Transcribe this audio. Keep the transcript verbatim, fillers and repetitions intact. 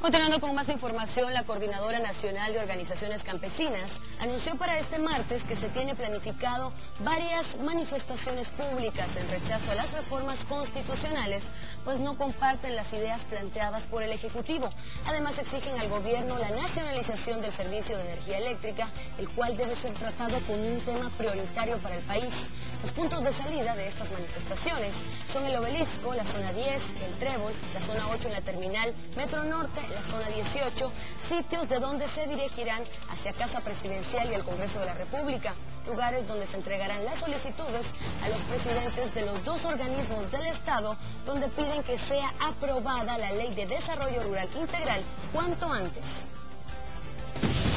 Continuando con más información, la Coordinadora Nacional de Organizaciones Campesinas anunció para este martes que se tiene planificado varias manifestaciones públicas en rechazo a las reformas constitucionales, pues no comparten las ideas planteadas por el Ejecutivo. Además, exigen al gobierno la nacionalización del servicio de energía eléctrica, el cual debe ser tratado como un tema prioritario para el país. Los puntos de salida de estas manifestaciones son el Obelisco, la zona diez, el Trébol, la zona ocho en la terminal, Metro Norte, la zona dieciocho, sitios de donde se dirigirán hacia Casa Presidencial y el Congreso de la República, lugares donde se entregarán las solicitudes a los presidentes de los dos organismos del Estado, donde piden que sea aprobada la Ley de Desarrollo Rural Integral cuanto antes.